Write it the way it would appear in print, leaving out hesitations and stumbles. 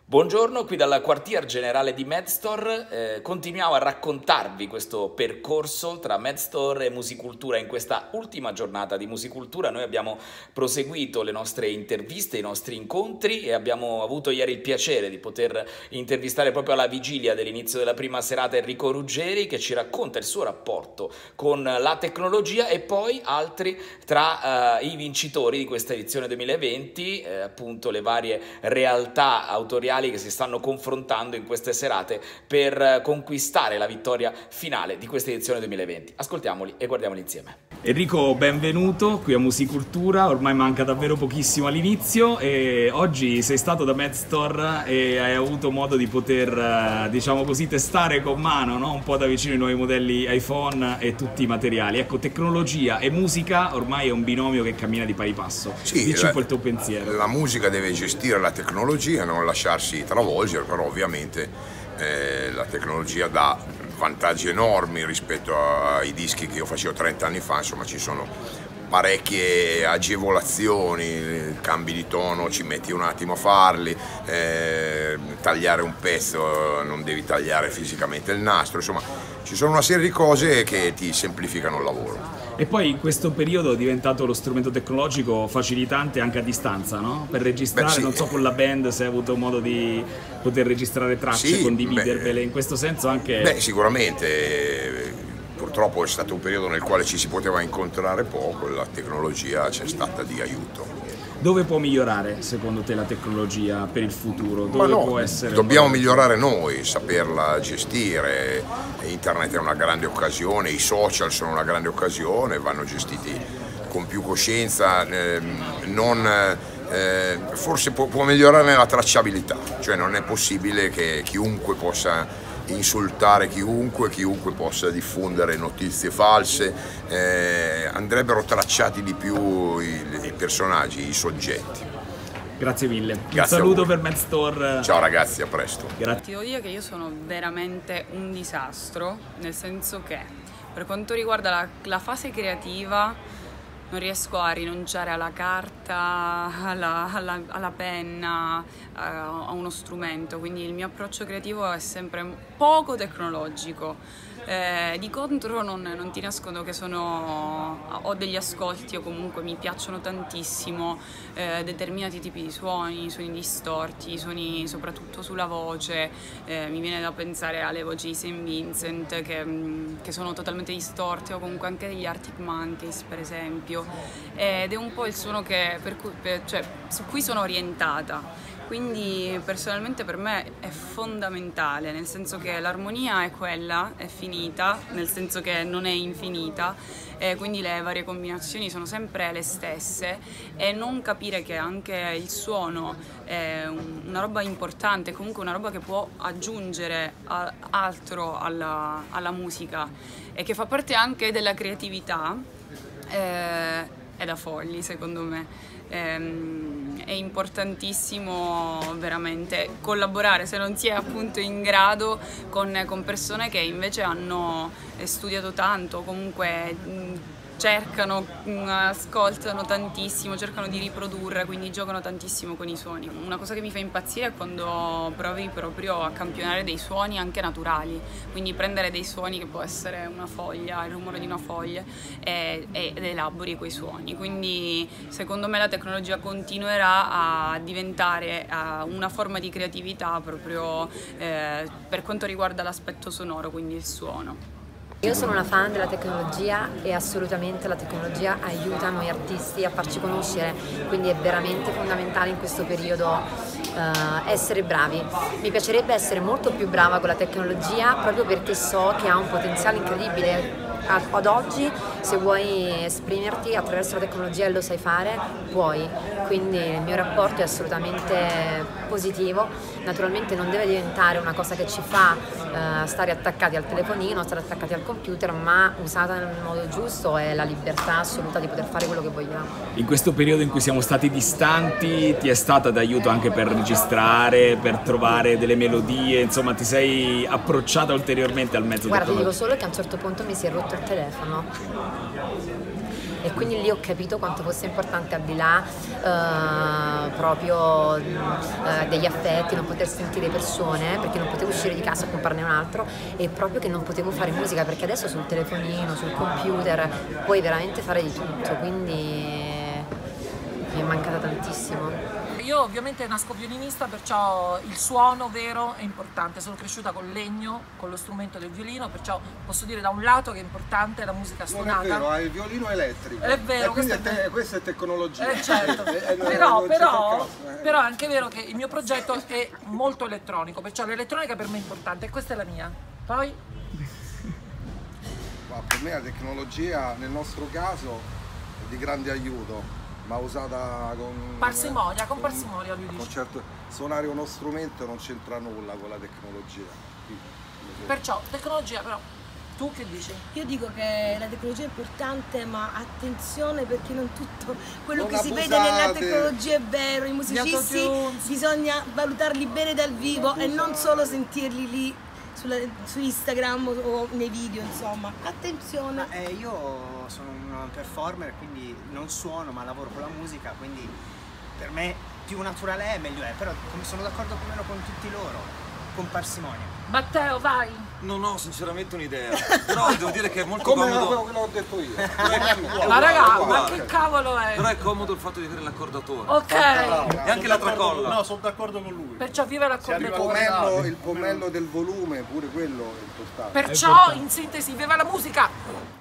Buongiorno, qui dalla quartier generale di Medstore. Continuiamo a raccontarvi questo percorso tra Medstore e Musicultura. In questa ultima giornata di Musicultura noi abbiamo proseguito le nostre interviste, i nostri incontri e abbiamo avuto ieri il piacere di poter intervistare proprio alla vigilia dell'inizio della prima serata Enrico Ruggeri, che ci racconta il suo rapporto con la tecnologia, e poi altri tra i vincitori di questa edizione 2020, appunto le varie realtà autoriali che si stanno confrontando in queste serate per conquistare la vittoria finale di questa edizione 2020. Ascoltiamoli e guardiamoli insieme. Enrico, benvenuto qui a Musicultura. Ormai manca davvero pochissimo all'inizio e oggi sei stato da Medstore e hai avuto modo di poter, diciamo così, testare con mano, no? Un po' da vicino i nuovi modelli iPhone e tutti i materiali. Ecco, tecnologia e musica ormai è un binomio che cammina di pari passo. Sì, dici un po' il tuo pensiero. La musica deve gestire la tecnologia, non lasciarsi travolgere, però ovviamente la tecnologia dà vantaggi enormi rispetto ai dischi che io facevo 30 anni fa. Insomma, ci sono parecchie agevolazioni, cambi di tono ci metti un attimo a farli, tagliare un pezzo non devi tagliare fisicamente il nastro, insomma ci sono una serie di cose che ti semplificano il lavoro. E poi in questo periodo è diventato lo strumento tecnologico facilitante anche a distanza, no? Per registrare, sì. Non so, con la band se hai avuto modo di poter registrare tracce, sì, condividervele, in questo senso anche... Beh, sicuramente, purtroppo è stato un periodo nel quale ci si poteva incontrare poco, la tecnologia c'è stata di aiuto. Dove può migliorare secondo te la tecnologia per il futuro? Dove può essere? Dobbiamo migliorare noi, saperla gestire. Internet è una grande occasione, i social sono una grande occasione, vanno gestiti con più coscienza, forse può migliorare la tracciabilità, cioè non è possibile che chiunque possa insultare chiunque possa diffondere notizie false, andrebbero tracciati di più i personaggi, i soggetti. Grazie mille. Grazie, un saluto per Medstore. Ciao ragazzi, a presto. Grazie. Ti devo dire che io sono veramente un disastro, nel senso che per quanto riguarda la fase creativa non riesco a rinunciare alla carta, alla penna, a uno strumento, quindi il mio approccio creativo è sempre poco tecnologico. Di contro non ti nascondo che ho degli ascolti, o comunque mi piacciono tantissimo determinati tipi di suoni distorti, suoni soprattutto sulla voce. Mi viene da pensare alle voci di St. Vincent che sono totalmente distorte, o comunque anche degli Arctic Monkeys per esempio, ed è un po' il suono su cui sono orientata. Quindi personalmente per me è fondamentale, nel senso che l'armonia è quella, è finita, nel senso che non è infinita, quindi le varie combinazioni sono sempre le stesse, e non capire che anche il suono è una roba importante, comunque una roba che può aggiungere altro alla musica e che fa parte anche della creatività, è da folli secondo me. È importantissimo veramente collaborare, se non si è appunto in grado, con persone che invece hanno studiato tanto, comunque ascoltano tantissimo, cercano di riprodurre, quindi giocano tantissimo con i suoni. Una cosa che mi fa impazzire è quando provi proprio a campionare dei suoni anche naturali, quindi prendere dei suoni che può essere una foglia, il rumore di una foglia, ed elabori quei suoni. Quindi secondo me la tecnologia continuerà a diventare una forma di creatività proprio per quanto riguarda l'aspetto sonoro, quindi il suono. Io sono una fan della tecnologia e assolutamente la tecnologia aiuta noi artisti a farci conoscere, quindi è veramente fondamentale in questo periodo essere bravi. Mi piacerebbe essere molto più brava con la tecnologia proprio perché so che ha un potenziale incredibile. Ad oggi, se vuoi esprimerti attraverso la tecnologia e lo sai fare, puoi, quindi il mio rapporto è assolutamente positivo. Naturalmente non deve diventare una cosa che ci fa stare attaccati al telefonino, stare attaccati al computer, ma usata nel modo giusto è la libertà assoluta di poter fare quello che vogliamo. In questo periodo in cui siamo stati distanti ti è stata d'aiuto anche per registrare, per trovare delle melodie, insomma ti sei approcciata ulteriormente al mezzo tecnologico? Guarda, ti dico solo che a un certo punto mi si è rotto il telefono. e quindi lì ho capito quanto fosse importante, al di là proprio degli affetti, non poter sentire persone, perché non potevo uscire di casa a comprarne un altro, e proprio che non potevo fare musica, perché adesso sul telefonino, sul computer puoi veramente fare di tutto, quindi mi è mancata tantissimo. Io ovviamente nasco violinista, perciò il suono vero è importante, sono cresciuta col legno, con lo strumento del violino, perciò posso dire da un lato che è importante la musica suonata. Non è vero, hai il violino elettrico. È vero, questa è tecnologia. Certo. Però è anche vero che il mio progetto è molto elettronico, perciò l'elettronica per me è importante e questa è la mia. Poi? Ma per me la tecnologia nel nostro caso è di grande aiuto, ma usata con parsimonia, lui dice. Certo, suonare uno strumento non c'entra nulla con la tecnologia. Perciò, tecnologia però, tu che dici? Io dico che la tecnologia è importante, ma attenzione, perché non tutto quello non che abusate. si vede nella tecnologia è vero. I musicisti bisogna valutarli bene dal vivo e non solo sentirli lì su Instagram o nei video, insomma. Attenzione. Io sono un performer, quindi non suono ma lavoro con la musica, quindi per me più naturale è meglio è, però sono d'accordo più o meno con tutti loro, con parsimonia. Matteo, vai! Non ho sinceramente un'idea, però devo dire che è molto come comodo. Come l'ho detto io. Ma raga, ma che cavolo è? Però è comodo il fatto di avere l'accordatore. Ok! E anche la tracolla. No, sono d'accordo con lui. Perciò vive l'accordatore. Il pomello del volume, pure quello è importante. Perciò, in sintesi, viva la musica!